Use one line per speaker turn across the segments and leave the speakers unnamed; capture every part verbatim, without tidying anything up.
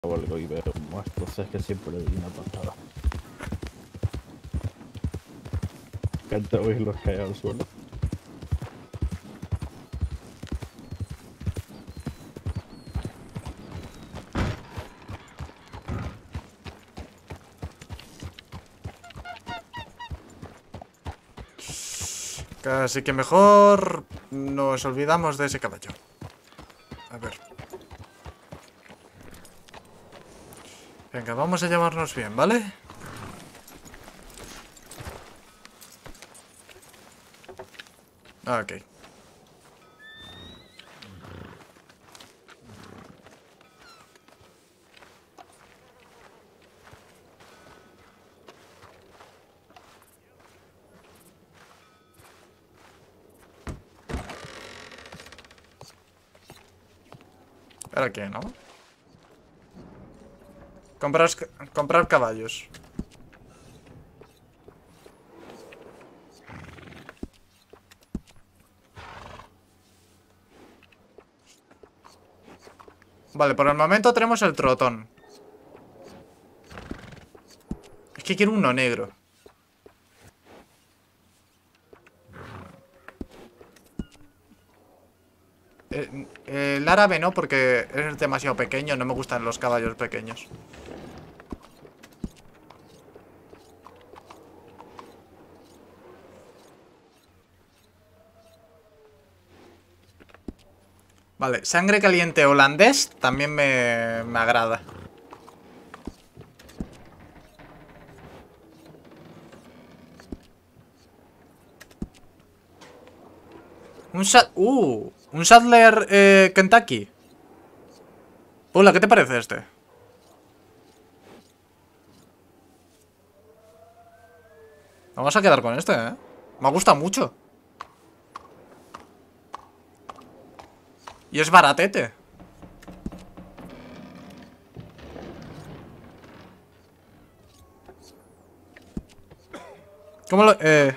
o algo y veo muerto, o sea, es que siempre le doy una patada. Canta oírlos caer al suelo.
Así que mejor nos olvidamos de ese caballo. A ver. Venga, vamos a llamarnos bien, ¿vale? Ok. ¿Ahora qué, no? Comprar, comprar caballos. Vale, por el momento tenemos el trotón. Es que quiero uno negro. Eh, eh, el árabe no, porque es demasiado pequeño. No me gustan los caballos pequeños. Vale, sangre caliente holandés también me, me agrada. Un Sad... Uh, un Sadler eh, Kentucky. Hola, ¿qué te parece este? Vamos a quedar con este, ¿eh? Me gusta mucho. Y es baratete. ¿Cómo lo...? Eh...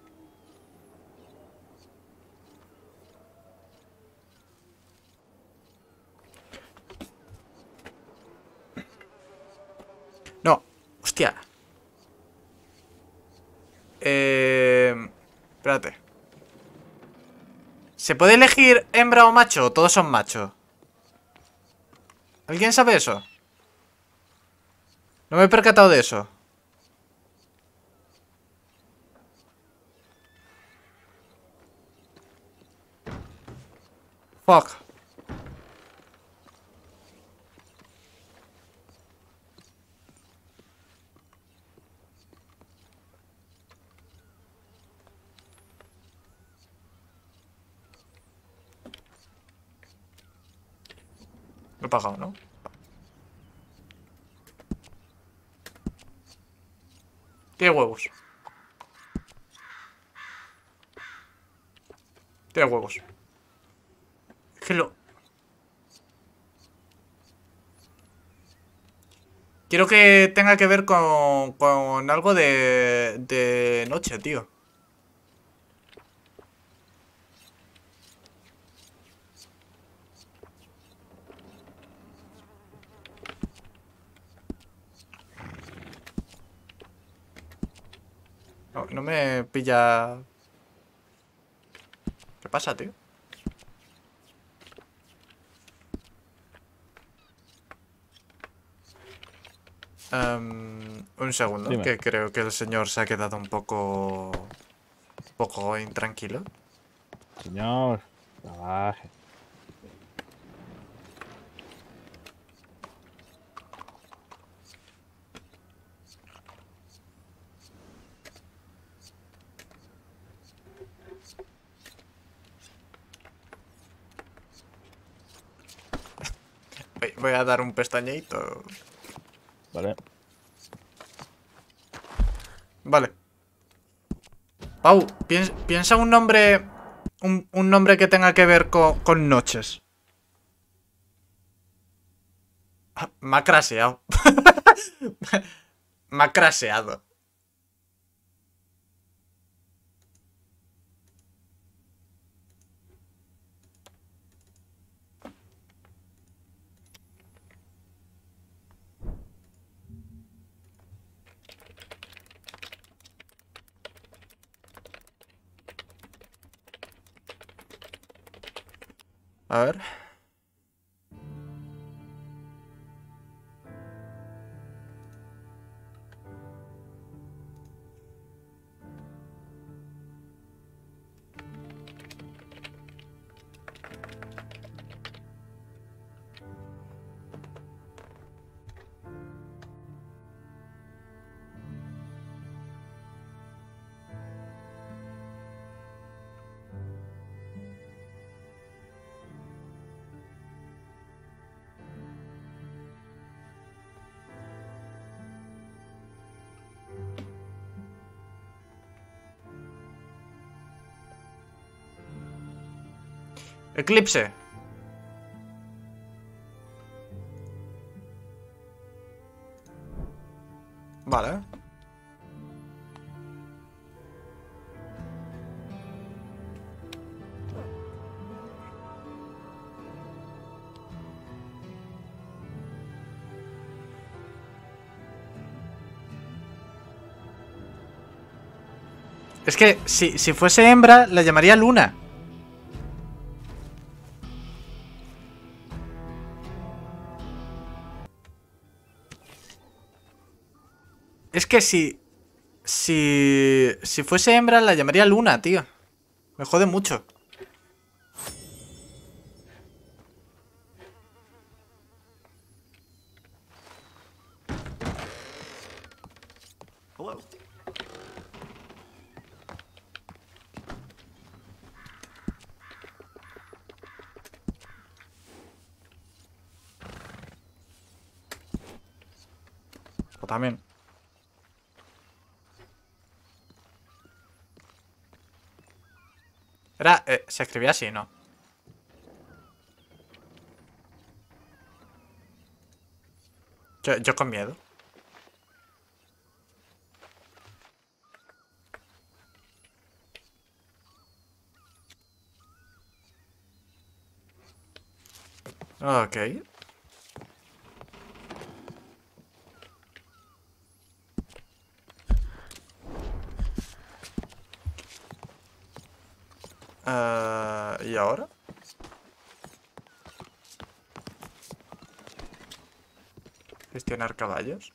No. Hostia. Eh... Espérate. ¿Se puede elegir hembra o macho? ¿O todos son machos? ¿Alguien sabe eso? No me he percatado de eso. Fuck. Lo he pagado, ¿no? Tiene huevos. Tiene huevos. Es que lo... Quiero que tenga que ver con, con algo de, de noche, tío. No, no me pilla... ¿Qué pasa, tío? Um, un segundo,
Dime.
que creo que el señor se ha quedado un poco... Un poco intranquilo.
Señor, trabaje.
Voy, voy a dar un pestañeito.
Vale.
Vale. Pau, piensa, piensa un nombre... Un, un nombre que tenga que ver con, con noches. Ah, me ha craseado. Me ha craseado. A ver. Eclipse. Vale. Es que si, si fuese hembra, la llamaría Luna. Es que si... Si... Si fuese hembra, la llamaría Luna, tío. Me jode mucho.
Hello.
O también. Era... Eh, se escribía así, ¿no? Yo, yo con miedo. Ok. Uh, ¿Y ahora? Gestionar caballos.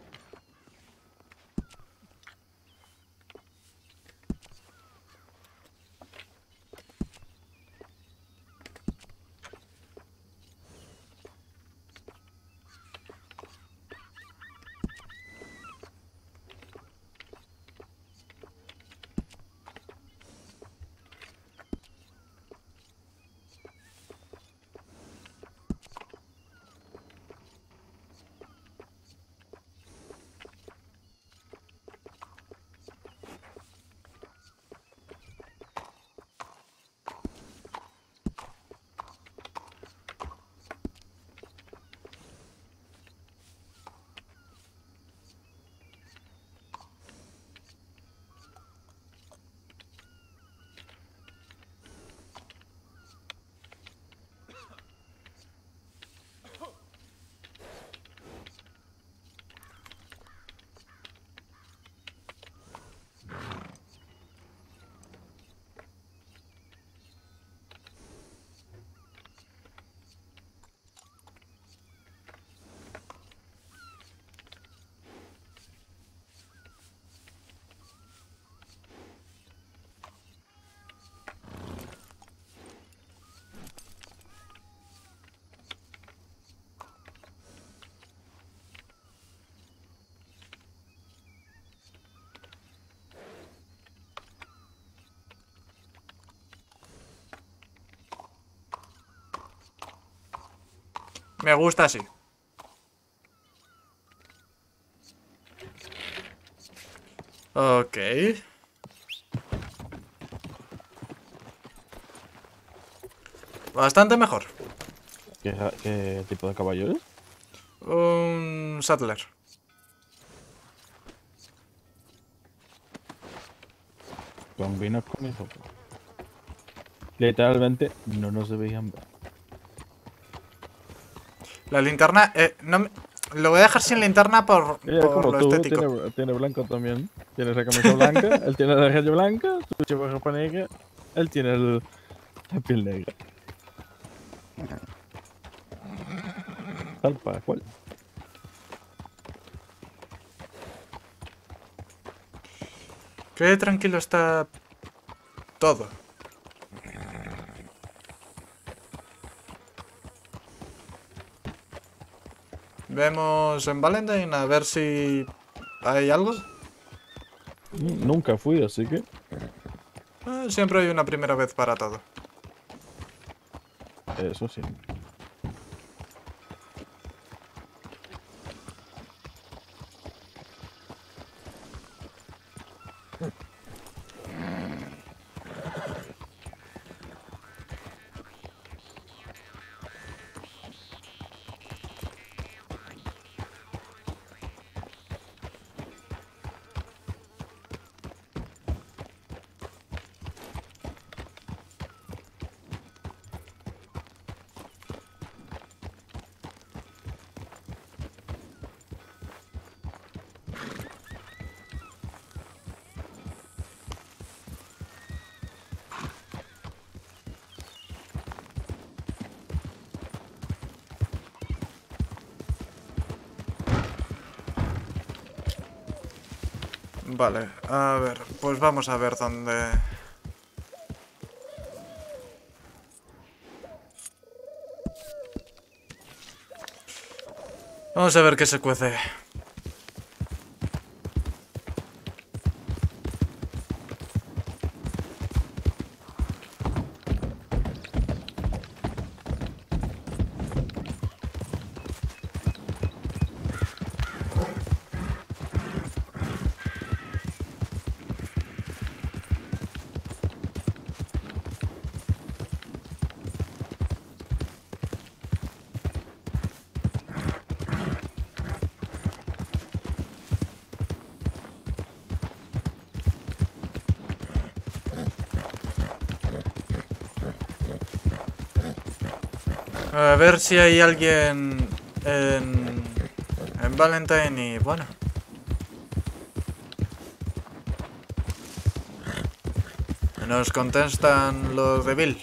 Me gusta así. Ok. Bastante mejor.
¿Qué, qué tipo de caballo es?
Un Saddler.
Combina con mi foto. Literalmente no nos veían ver.
La linterna... Eh, no me... Lo voy a dejar sin linterna por,
Ella,
por
como
lo
tú,
estético.
tiene, tiene blanco también. Tiene la camisa blanca, él tiene la raya blanca, su chaparra negra, él tiene el, la piel negra. Tal para cual.
Qué tranquilo está todo. Vemos en Valentine a ver si hay algo.
Mm, Nunca fui, así que...
Eh, siempre hay una primera vez para todo.
Eso sí.
Vale, a ver, pues vamos a ver dónde... Vamos a ver qué se cuece. A ver si hay alguien en, en Valentine y bueno. Nos contestan los de Bill.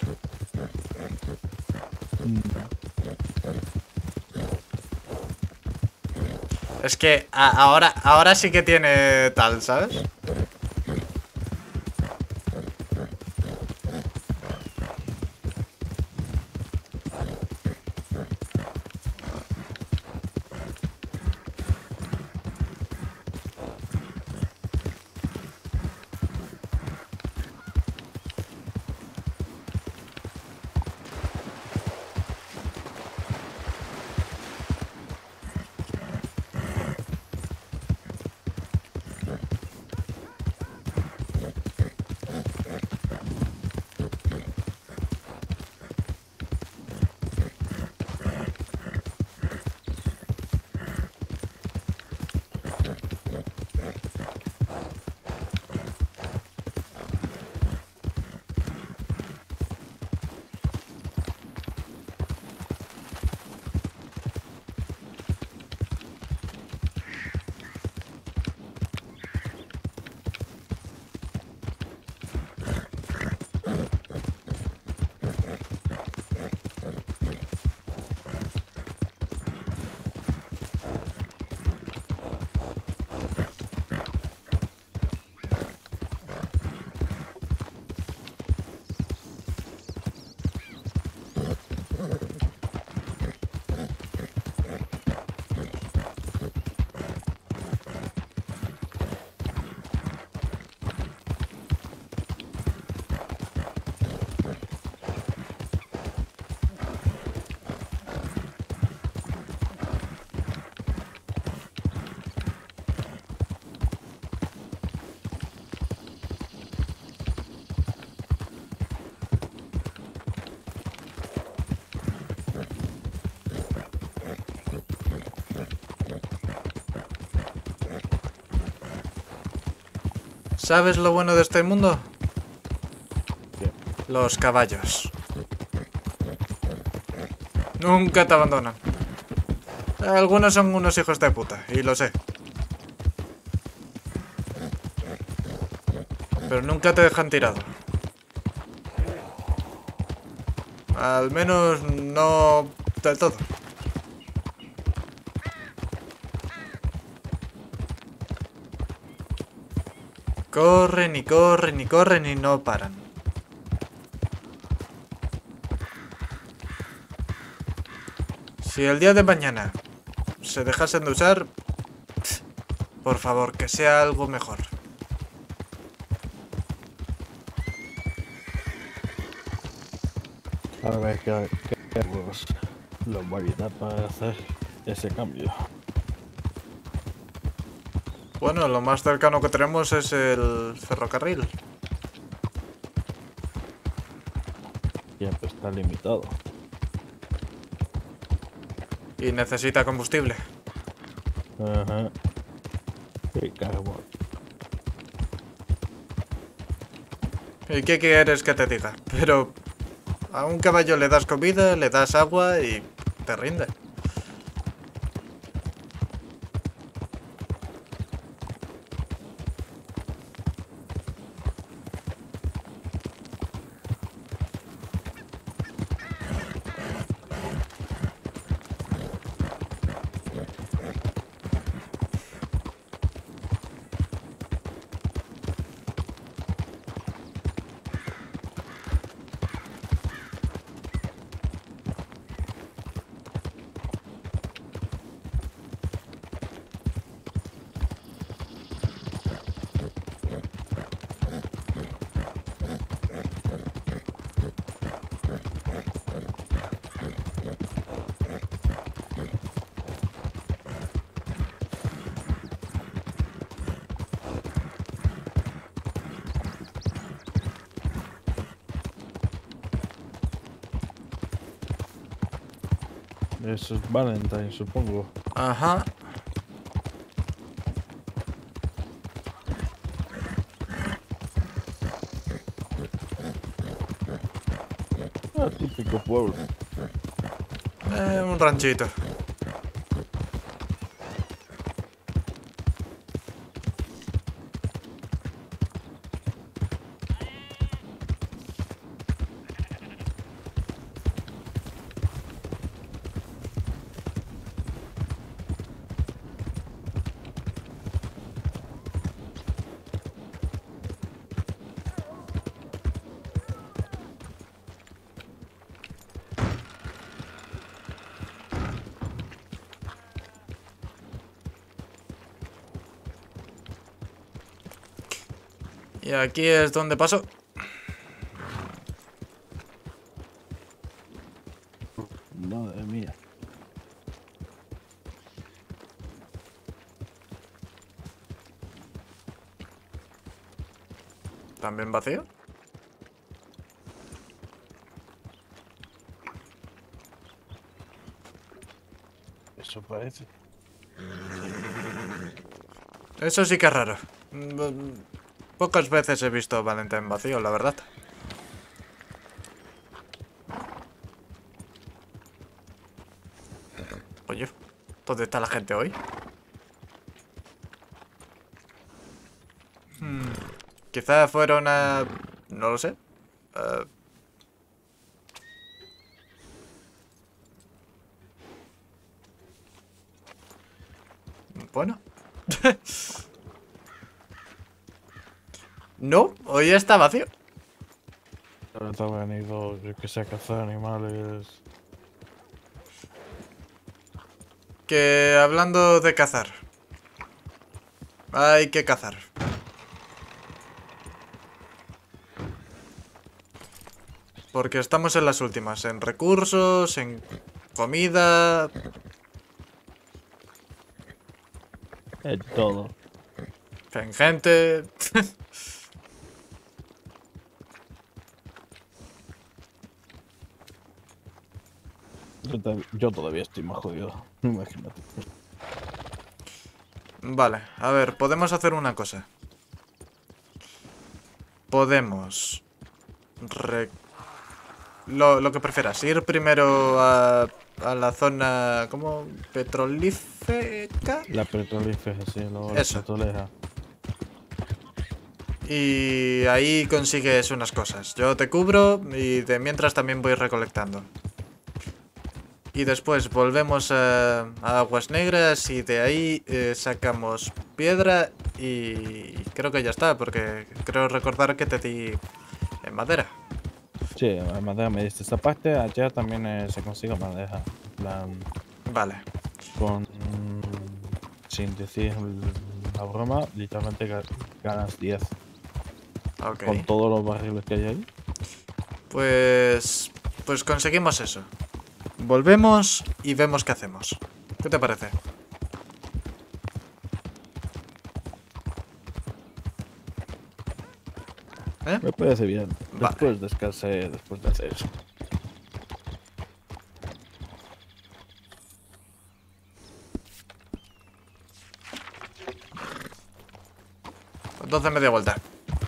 Mm,
Es que a- ahora, ahora sí que tiene tal, ¿sabes? ¿Sabes lo bueno de este mundo?
¿Qué?
Los caballos. Nunca te abandonan. Algunos son unos hijos de puta, y lo sé. Pero nunca te dejan tirado. Al menos no del todo. Corren y corren y corren y no paran. Si el día de mañana se dejasen de usar, por favor, que sea algo mejor.
A ver qué, qué los, los variedad para hacer ese cambio.
Bueno, lo más cercano que tenemos es el ferrocarril.
Ya pues está limitado.
Y necesita combustible.
Ajá. Qué carbón.
¿Y qué quieres que te diga? Pero a un caballo le das comida, le das agua y te rinde.
Eso es Valentine, supongo.
Ajá.
Ah, típico pueblo.
Eh, un ranchito. Y aquí es donde paso.
Madre mía.
¿También vacío?
Eso parece.
Eso sí que es raro. Mm, Pocas veces he visto Valentine vacío, la verdad. Oye, ¿dónde está la gente hoy? Hmm, Quizá fueron a... no lo sé. Eh, Bueno. No, hoy está vacío.
Ahora han ido, yo que sé, a cazar animales.
Que hablando de cazar. Hay que cazar. Porque estamos en las últimas. En recursos, en comida.
Es todo.
En gente.
Yo, te- yo todavía estoy más jodido. Imagínate.
Vale, a ver, podemos hacer una cosa. Podemos... re- Lo, lo que prefieras, ir primero a, a la zona... ¿Cómo? Petrolífera.
La petrolífera, sí, luego la
Eso.
petrolera.
Y ahí consigues unas cosas. Yo te cubro y de mientras también voy recolectando. Y después volvemos a, a Aguas Negras y de ahí eh, sacamos piedra y creo que ya está, porque creo recordar que te di en madera.
Sí, la madera me diste esta parte. Allá también eh, se consigue madera. En plan,
Vale.
con. Sin decir la broma, literalmente ga- ganas diez.
Ok.
Con todos los barriles que hay ahí.
Pues... Pues conseguimos eso. Volvemos y vemos qué hacemos. ¿Qué te parece? ¿Eh?
Me parece bien.
Vale.
Después descansé después de hacer eso.
Entonces media vuelta.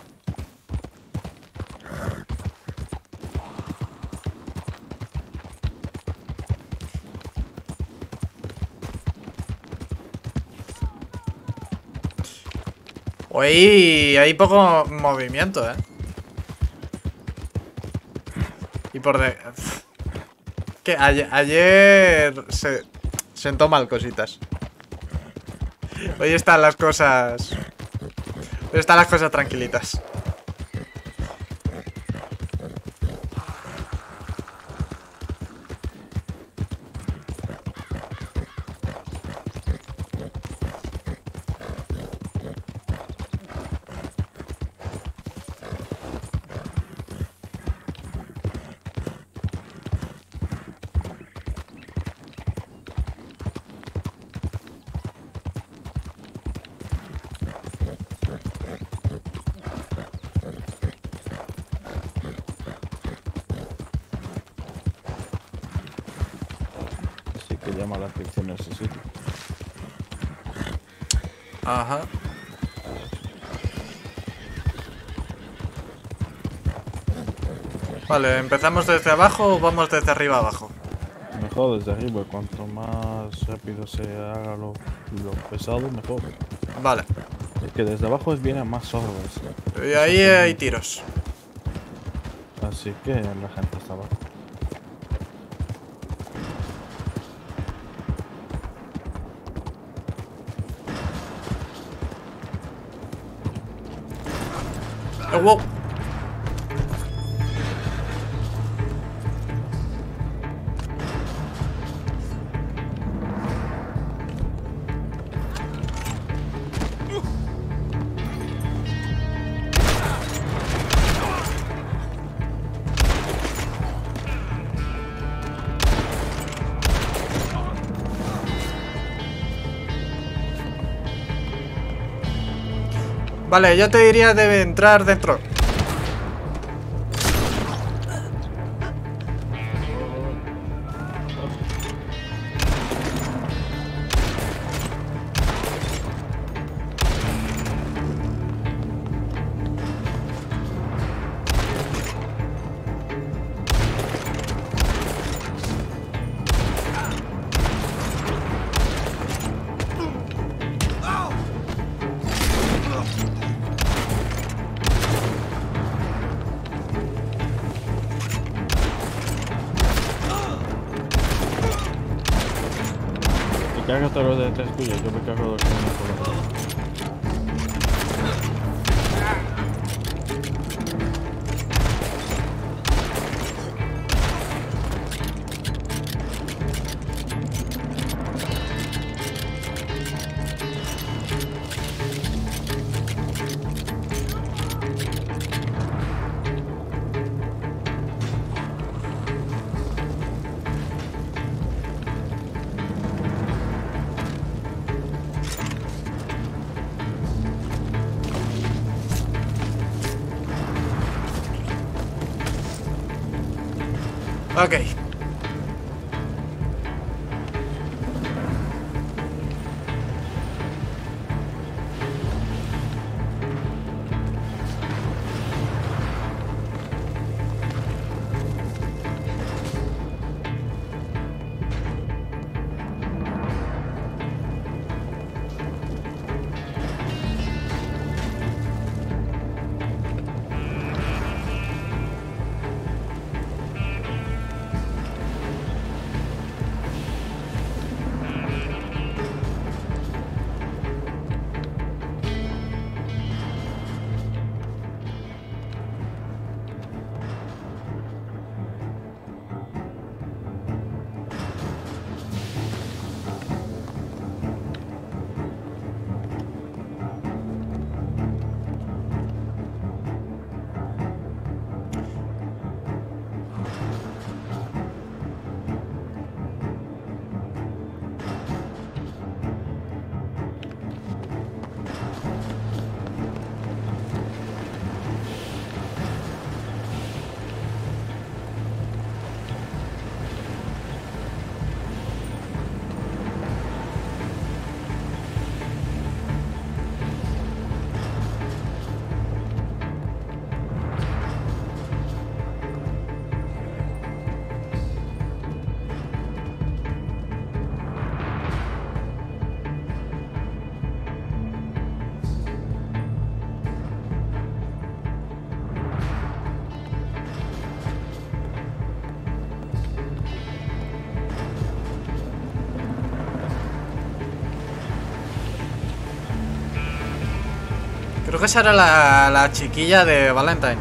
Uy, hay poco movimiento, ¿eh? Y por de... Que ayer, ayer se sentó mal cositas. Hoy están las cosas... Hoy están las cosas tranquilitas.
Así que llama la atención ese sitio.
Ajá. Vale, ¿empezamos desde abajo o vamos desde arriba abajo?
Mejor desde arriba, cuanto más rápido se haga lo, lo pesado, mejor.
Vale.
Es que desde abajo es vienen más orbes.
Y ahí hay tiros.
Así que la gente está abajo.
¡Oh, wow! Vale, yo te diría de entrar dentro.
Y cárgate los de detrás tuyo, yo me cargo los que vienen por los lados.
Ok. Creo que esa era la, la chiquilla de Valentine.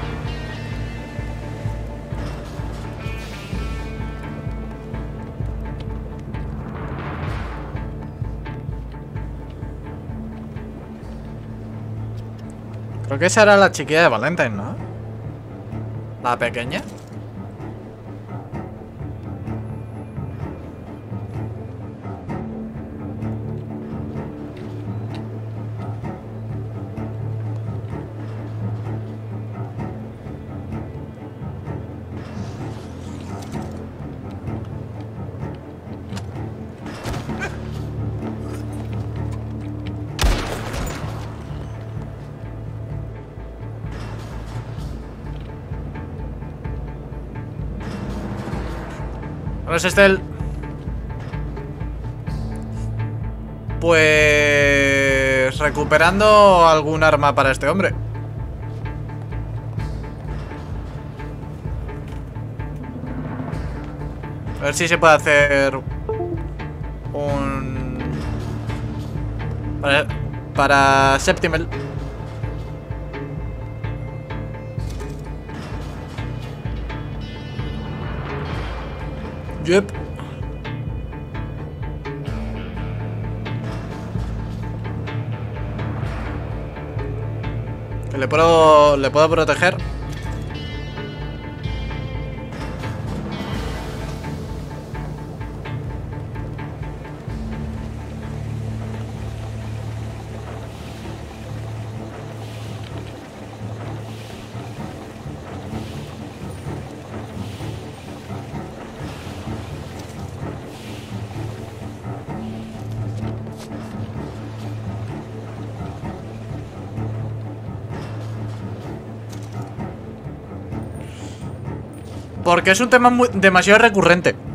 Creo que esa era la chiquilla de Valentine, ¿no? La pequeña. ¿No es este el...? Pues... recuperando algún arma para este hombre. A ver si se puede hacer... un... Para... Para Septimel. Yep. Que le puedo... le puedo proteger. Porque es un tema muy, demasiado recurrente.